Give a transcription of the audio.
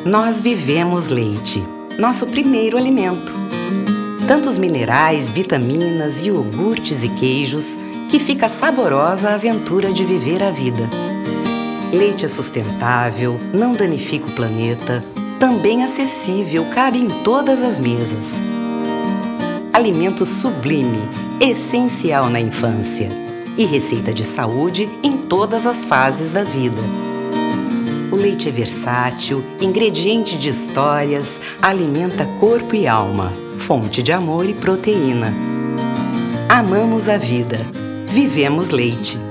Nós vivemos leite, nosso primeiro alimento. Tantos minerais, vitaminas, iogurtes e queijos que fica saborosa a aventura de viver a vida. Leite é sustentável, não danifica o planeta, também acessível, cabe em todas as mesas. Alimento sublime, essencial na infância e receita de saúde em todas as fases da vida. O leite é versátil, ingrediente de histórias, alimenta corpo e alma, fonte de amor e proteína. Amamos a vida, vivemos leite.